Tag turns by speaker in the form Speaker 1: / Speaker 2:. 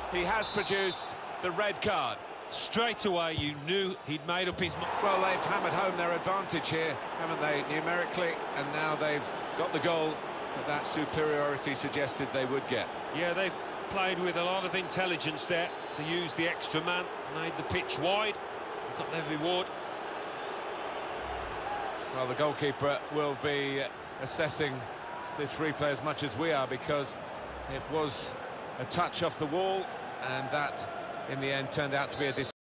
Speaker 1: he has produced the red card.
Speaker 2: Straight away, you knew he'd made up his mind.
Speaker 1: Well, they've hammered home their advantage here, haven't they, numerically? And now they've got the goal that superiority suggested they would get.
Speaker 2: Yeah, they've played with a lot of intelligence there to use the extra man, made the pitch wide, got their reward.
Speaker 1: Well, the goalkeeper will be assessing this replay as much as we are, because it was a touch off the wall, and that, in the end, turned out to be a